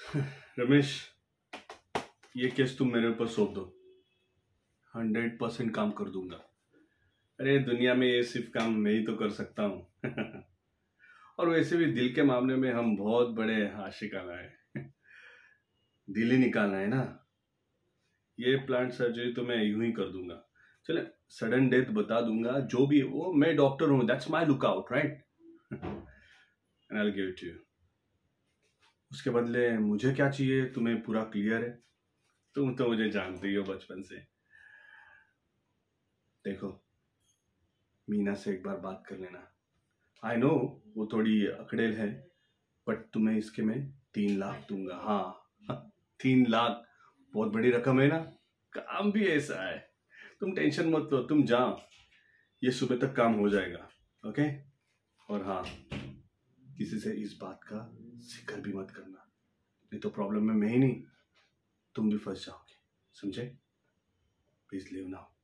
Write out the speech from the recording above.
रमेश, ये केस तुम मेरे ऊपर सौंप दो, 100% काम कर दूंगा। अरे दुनिया में ये सिर्फ काम मैं ही तो कर सकता हूँ। और वैसे भी दिल के मामले में हम बहुत बड़े आशिकाना है। दिल ही निकालना है ना। ये प्लांट सर्जरी तो मैं यूं ही कर दूंगा। चले, सडन डेथ बता दूंगा, जो भी वो, मैं डॉक्टर हूँ, that's my lookout, right? And I will give it to you. उसके बदले मुझे क्या चाहिए तुम्हें पूरा क्लियर है। तुम तो मुझे जानती हो बचपन से। देखो, मीना से एक बार बात कर लेना। आई नो वो थोड़ी अकड़ेल है, बट तुम्हें इसके मैं 3 लाख दूंगा। हाँ, 3 लाख बहुत बड़ी रकम है ना। काम भी ऐसा है, तुम टेंशन मत लो, तुम जाओ, ये सुबह तक काम हो जाएगा। ओके? और हाँ, किसी से इस बात का जिक्र भी मत करना, नहीं तो प्रॉब्लम में मैं ही नहीं, तुम भी फंस जाओगे। समझे? Please leave now.